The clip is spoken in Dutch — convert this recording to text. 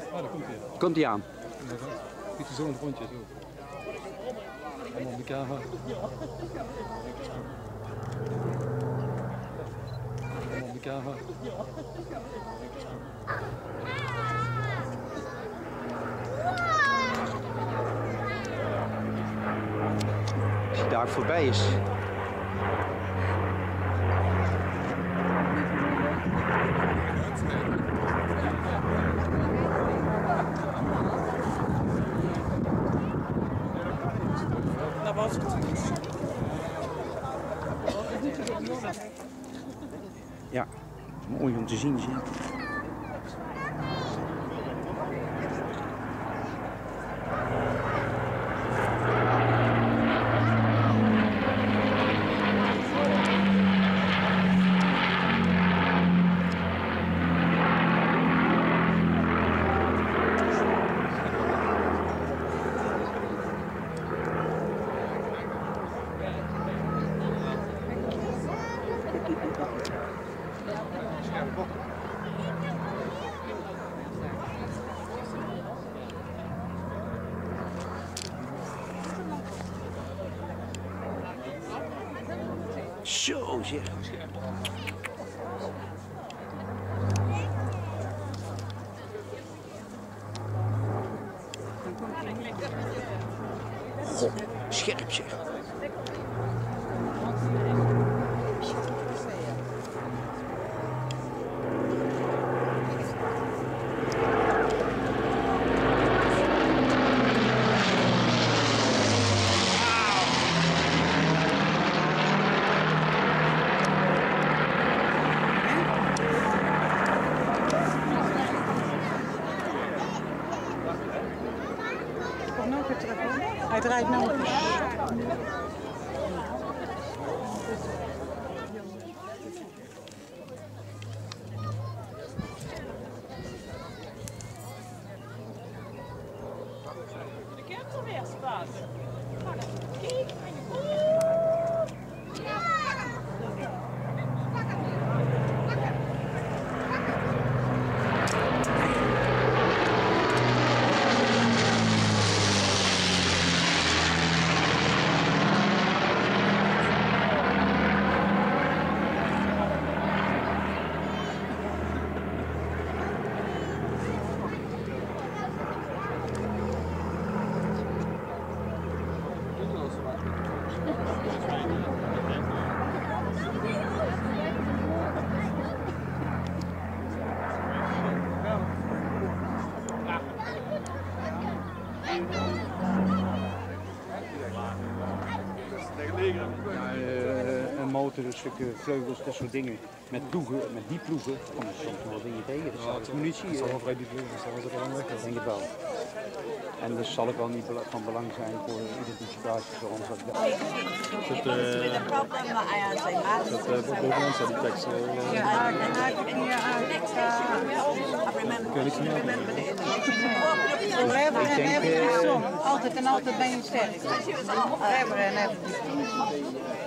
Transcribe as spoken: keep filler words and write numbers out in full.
Ah, daar komt hij. Komt hij aan? Giet hij zo een rondje zo. Allemaal op elkaar houden. Allemaal op elkaar houden. Als hij daar voorbij is. Dat was het. Ja, mooi om te zien. Zie. Zo zeg. Goh, scherp zeg. Hij draait nou. De kent alweer Spaans. Ja, uh, een motor, een stuk vleugels, dat soort dingen. Met ploegen, met die ploegen, komen ze soms wel dingen tegen. Dat is ja, munitie. Dat zal wel vrij diep liggen, dat zal wel zo lang weg. Ik denk het wel. En dat zal ook wel niet van belang zijn voor identificatie zoals dat. Dat uh, bovenaan staat die tekst. Uh, Ja, en hij heeft hier aan. Kun je niks meer aan? Forever and ever, altijd en altijd ben je sterk. Forever and ever.